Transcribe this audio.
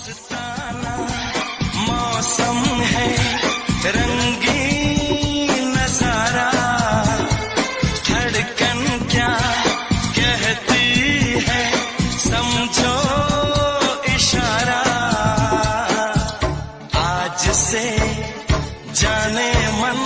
मस्ताना मौसम है, रंगीन नजारा, धड़कन क्या कहती है समझो इशारा। आज से जाने मन